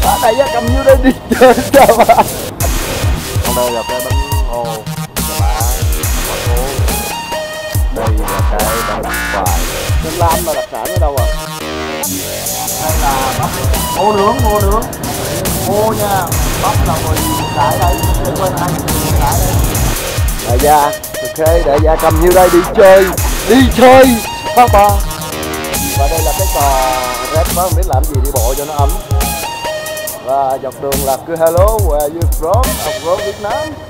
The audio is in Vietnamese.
Đại gia cầm nhiêu đây đi chơi sao mà. Còn đây là cái bánh ô chà bá quả cố. Đây là cái bánh xoài. Sơn Lam là đặc sản ở đâu à? Đây là bắp ô nướng, ô nha. Bắp là 10 cái đây, để quên ăn 10 cái đây. Đại gia, ok, đại gia cầm nhiêu đây đi chơi Papa. Và đây là cái cò rap đó, không biết làm gì đi bộ cho nó ấm. Và dọc đường là cứ hello where you from, I'm from Việt Nam.